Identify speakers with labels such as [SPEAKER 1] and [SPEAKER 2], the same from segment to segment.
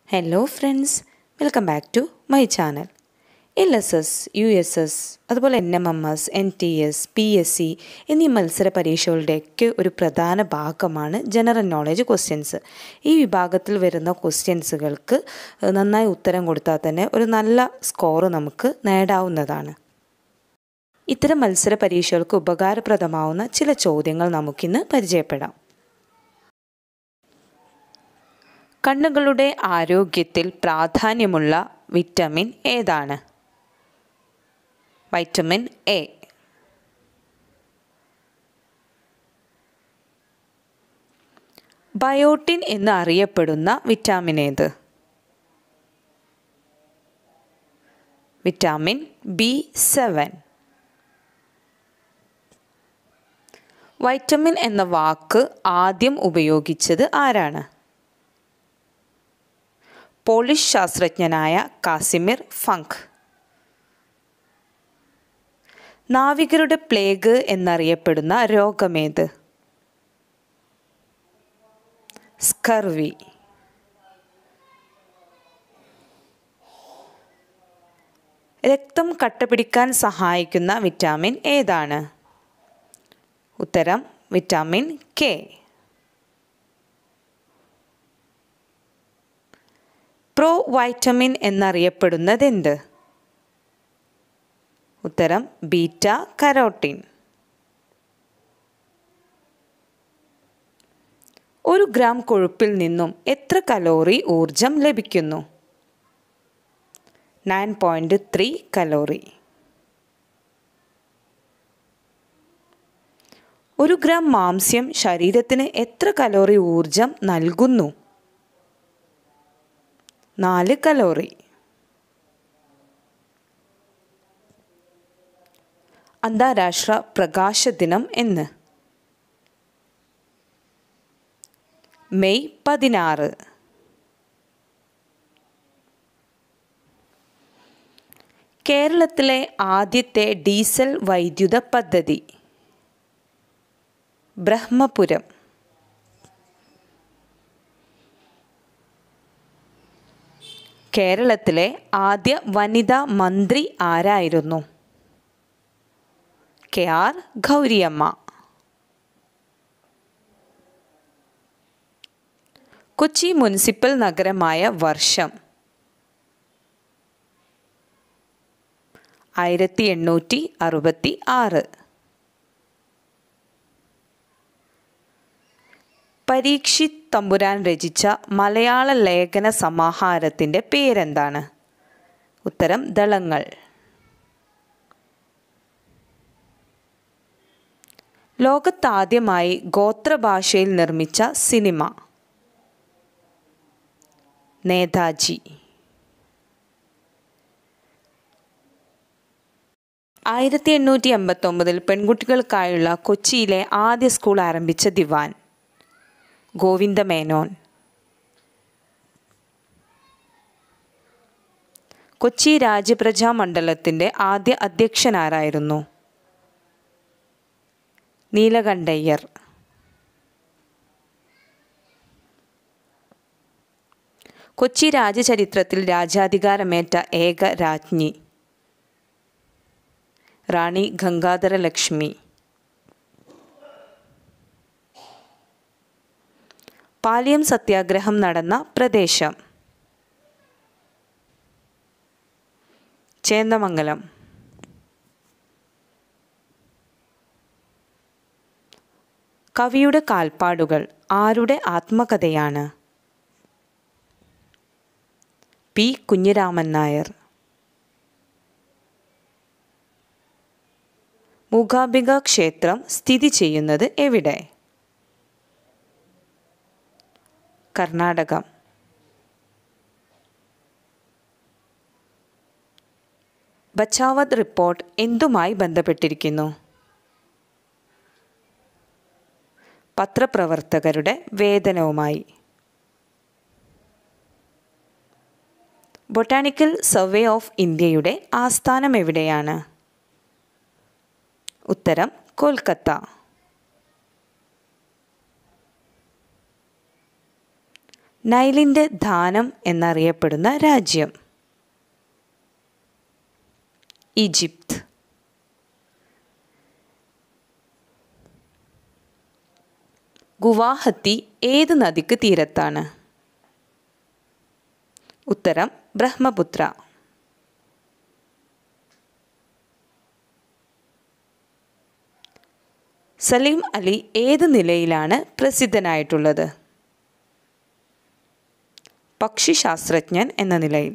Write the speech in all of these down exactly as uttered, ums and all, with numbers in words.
[SPEAKER 1] Hello friends, welcome back to my channel. L S S, U S S, അതുപോലെ N M M S, N T S, P S C എന്നീ മത്സര പരീക്ഷകളുടെയൊക്കെ ഒരു പ്രധാന ഭാഗമാണ് general knowledge questions. ഈ വിഭാഗത്തിൽ വരുന്ന ക്വസ്റ്റ്യൻസുകൾക്ക് നന്നായി ഉത്തരം കൊടുത്താൽ തന്നെ ഒരു നല്ല സ്കോർ നമുക്ക് നേടാവുന്നതാണ്. ഇത്തരം മത്സര പരീക്ഷകൾക്ക് ഉപകാരപ്രദമാവുന്ന ചില ചോദ്യങ്ങൾ നമുക്കിന്ന് പരിചയപ്പെടാം. കണ്ണുകളുടെ ആരോഗ്യത്തിൽ പ്രാധാന്യമുള്ള വിറ്റമിൻ ഏതാണ്? Vitamin A. ബയോട്ടിൻ എന്ന് അറിയപ്പെടുന്ന വിറ്റാമിൻ ഏത്? Vitamin B seven. വൈറ്റമിൻ എന്ന വാക്ക് ആദ്യം ഉപയോഗിച്ചത് ആരാണ്? പോളിഷ് ശാസ്ത്രജ്ഞനായ കാസിമിർ ഫങ്ക്. നാവികരുടെ പ്ലേഗ് എന്നറിയപ്പെടുന്ന രോഗമേത്? സ്കർവി. രക്തം കട്ടപിടിക്കാൻ സഹായിക്കുന്ന വിറ്റാമിൻ ഏതാണ്? ഉത്തരം വിറ്റാമിൻ കെ. പ്രോ വൈറ്റമിൻ എന്നറിയപ്പെടുന്നതെന്ത്? ഉത്തരം ബീറ്റ കരോട്ടിൻ. ഒരു ഗ്രാം കൊഴുപ്പിൽ നിന്നും എത്ര കലോറി ഊർജം ലഭിക്കുന്നു? Nine point three calorie. ഒരു ഗ്രാം മാംസ്യം ശരീരത്തിന് എത്ര കലോറി ഊർജം നൽകുന്നു? നാല് കലോറി. അന്താരാഷ്ട്ര പ്രകാശ ദിനം എന്ന്? മെയ് പതിനാറ്. കേരളത്തിലെ ആദ്യത്തെ ഡീസൽ വൈദ്യുത പദ്ധതി? ബ്രഹ്മപുരം. കേരളത്തിലെ ആദ്യ വനിതാ മന്ത്രി ആരായിരുന്നു? K R Gowriamma. Kochi municipal നഗരമായ വർഷം? ആയിരത്തി എണ്ണൂറ്റി അറുപത്തി ആറ്. പരീക്ഷിത് തമ്പുരാൻ രചിച്ച മലയാള ലേഖന സമാഹാരത്തിൻ്റെ പേരെന്താണ്? ഉത്തരം ദളങ്ങൾ. ലോകത്താദ്യമായി ഗോത്രഭാഷയിൽ നിർമ്മിച്ച സിനിമ? നേതാജി. ആയിരത്തി എണ്ണൂറ്റി എൺപത്തൊമ്പതിൽ പെൺകുട്ടികൾക്കായുള്ള കൊച്ചിയിലെ ആദ്യ സ്കൂൾ ആരംഭിച്ച ദിവാൻ? ഗോവിന്ദമേനോൻ. കൊച്ചി രാജപ്രജാ മണ്ഡലത്തിൻ്റെ ആദ്യ അധ്യക്ഷനാരായിരുന്നു? നീലകണ്ഠയ്യർ. കൊച്ചി രാജചരിത്രത്തിൽ രാജാധികാരമേറ്റ ഏക രാജ്ഞി? റാണി ഗംഗാധര ലക്ഷ്മി. പാലിയം സത്യാഗ്രഹം നടന്ന പ്രദേശം? ചേന്ദമംഗലം. കവിയുടെ കാൽപ്പാടുകൾ ആരുടെ ആത്മകഥയാണ്? പി കുഞ്ഞിരാമൻ നായർ. മൂകാംബിക ക്ഷേത്രം സ്ഥിതി ചെയ്യുന്നത് എവിടെ? കർണാടകം. ബച്ചാവത് റിപ്പോർട്ട് എന്തുമായി ബന്ധപ്പെട്ടിരിക്കുന്നു? പത്രപ്രവർത്തകരുടെ വേതനവുമായി. ബൊട്ടാണിക്കൽ സർവേ ഓഫ് ഇന്ത്യയുടെ ആസ്ഥാനം എവിടെയാണ്? ഉത്തരം കൊൽക്കത്ത. നൈലിൻ്റെ ധാനം എന്നറിയപ്പെടുന്ന രാജ്യം? ഈജിപ്ത്. ഗുവാഹത്തി ഏത് നദിക്ക് തീരത്താണ്? ഉത്തരം ബ്രഹ്മപുത്ര. സലീം അലി ഏത് നിലയിലാണ് പ്രസിദ്ധനായിട്ടുള്ളത്? പക്ഷിശാസ്ത്രജ്ഞൻ എന്ന നിലയിൽ.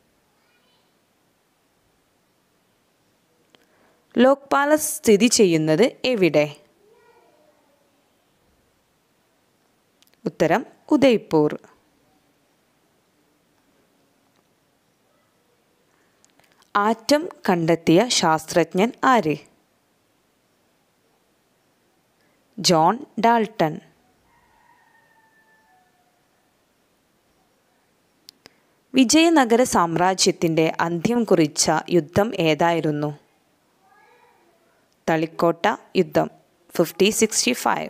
[SPEAKER 1] ലോക് പാലസ് സ്ഥിതി ചെയ്യുന്നത് എവിടെ? ഉത്തരം ഉദയ്പൂർ. ആറ്റം കണ്ടെത്തിയ ശാസ്ത്രജ്ഞൻ ആര്? John Dalton. വിജയനഗര സാമ്രാജ്യത്തിൻ്റെ അന്ത്യം കുറിച്ച യുദ്ധം ഏതായിരുന്നു? തളിക്കോട്ട യുദ്ധം ഫിഫ്റ്റി സിക്സ്റ്റി ഫൈവ്.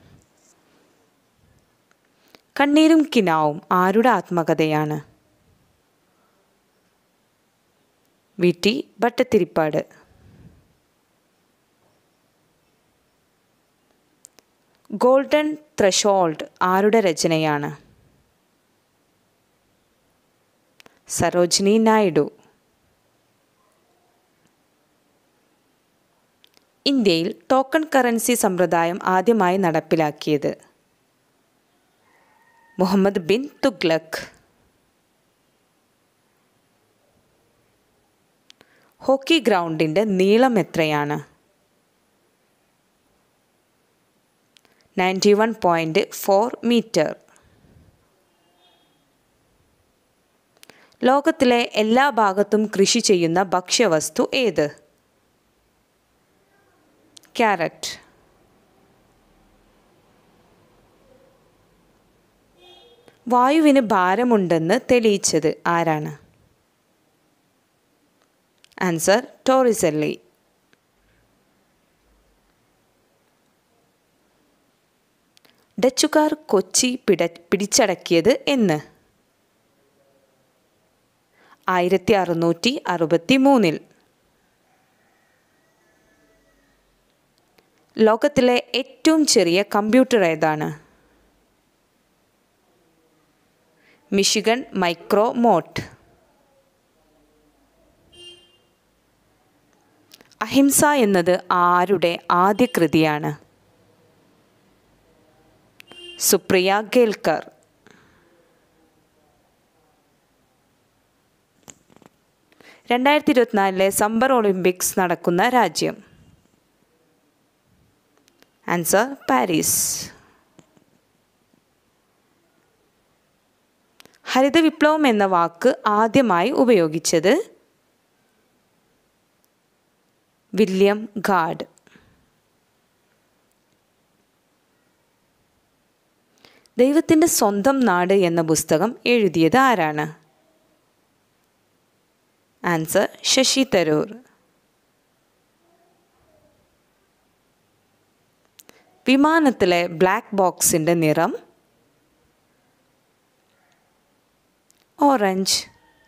[SPEAKER 1] കണ്ണീരും കിനാവും ആരുടെ ആത്മകഥയാണ്? V T Bhattathiripad. Golden threshold ആരുടെ രചനയാണ്? സരോജിനി നായിഡു. ഇന്ത്യയിൽ ടോക്കൺ കറൻസി സമ്പ്രദായം ആദ്യമായി നടപ്പിലാക്കിയത്? മുഹമ്മദ് ബിൻ തുഗ്ലക്. ഹോക്കി ഗ്രൗണ്ടിൻ്റെ നീളം എത്രയാണ്? Ninety one point four metre. ലോകത്തിലെ എല്ലാ ഭാഗത്തും കൃഷി ചെയ്യുന്ന ഭക്ഷ്യവസ്തു ഏത്? ക്യാരറ്റ്. വായുവിന് ഭാരമുണ്ടെന്ന് തെളിയിച്ചത് ആരാണ്? Answer Torricelli. ഡച്ചുകാർ കൊച്ചി പിട പിടിച്ചടക്കിയത് എന്ന്? ആയിരത്തി അറുന്നൂറ്റി അറുപത്തി മൂന്നിൽ. ലോകത്തിലെ ഏറ്റവും ചെറിയ കമ്പ്യൂട്ടർ ഏതാണ്? മിഷിഗൺ മൈക്രോ മോട്ട്. അഹിംസ എന്നത് ആരുടെ ആദ്യ കൃതിയാണ്? സുപ്രിയ കേൽക്കർ. രണ്ടായിരത്തി ഇരുപത്തിനാലിലെ സമ്മർ ഒളിമ്പിക്സ് നടക്കുന്ന രാജ്യം? Answer Paris. ഹരിത വിപ്ലവം എന്ന വാക്ക് ആദ്യമായി ഉപയോഗിച്ചത്? വില്യം ഗാഡ്. ദൈവത്തിൻ്റെ സ്വന്തം നാട് എന്ന പുസ്തകം എഴുതിയത് ആരാണ്? ആൻസർ ശശി തരൂർ. വിമാനത്തിലെ ബ്ലാക്ക് ബോക്സിൻ്റെ നിറം? ഓറഞ്ച്.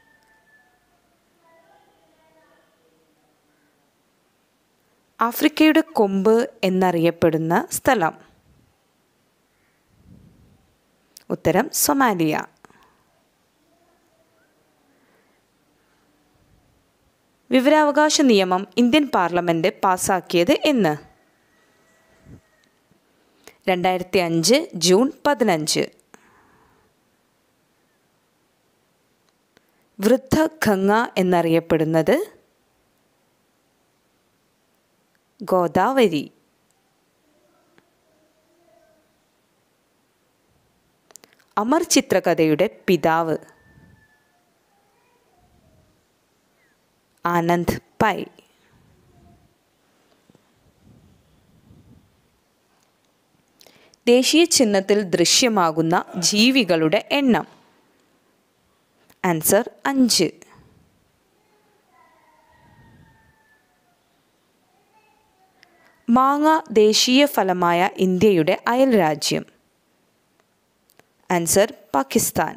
[SPEAKER 1] ആഫ്രിക്കയുടെ കൊമ്പ് എന്നറിയപ്പെടുന്ന സ്ഥലം? ഉത്തരം സൊമാലിയ. വിവരാവകാശ നിയമം ഇന്ത്യൻ പാർലമെൻറ്റ് പാസാക്കിയത് എന്ന്? രണ്ടായിരത്തി അഞ്ച് ജൂൺ പതിനഞ്ച്. വൃദ്ധ ഗംഗ എന്നറിയപ്പെടുന്നത്? ഗോദാവരി. അമർ ചിത്രകഥയുടെ പിതാവ്? ആനന്ദ് പൈ. ദേശീയ ചിഹ്നത്തിൽ ദൃശ്യമാകുന്ന ജീവികളുടെ എണ്ണം? ആൻസർ അഞ്ച്. മാങ്ങ ദേശീയ ഫലമായ ഇന്ത്യയുടെ അയൽ രാജ്യം? ആൻസർ പാകിസ്ഥാൻ.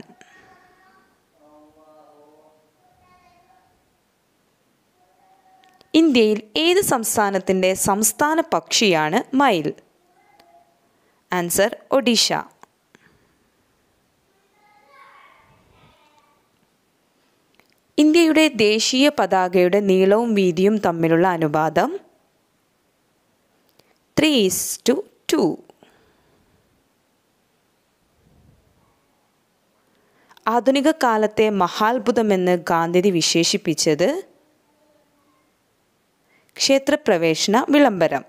[SPEAKER 1] ഇന്ത്യയിൽ ഏത് സംസ്ഥാനത്തിൻ്റെ സംസ്ഥാന പക്ഷിയാണ് മയിൽ? ആൻസർ ഒഡീഷ. ഇന്ത്യയുടെ ദേശീയ പതാകയുടെ നീളവും വീതിയും തമ്മിലുള്ള അനുപാതം ത്രീ ഈസ് ടു ടു. ആധുനിക കാലത്തെ മഹാത്ഭുതമെന്ന് ഗാന്ധിജി വിശേഷിപ്പിച്ചത് ക്ഷേത്രപ്രവേശന വിളംബരം.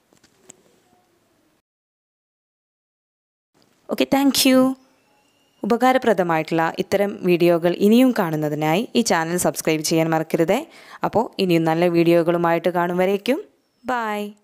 [SPEAKER 1] Okay, thank you. ഉപകാരപ്രദമായിട്ടുള്ള ഇത്തരം വീഡിയോകൾ ഇനിയും കാണുന്നതിനായി ഈ ചാനൽ സബ്സ്ക്രൈബ് ചെയ്യാൻ മറക്കരുതേ. അപ്പോൾ ഇനിയും നല്ല വീഡിയോകളുമായിട്ട് കാണും വരേക്കും ബൈ.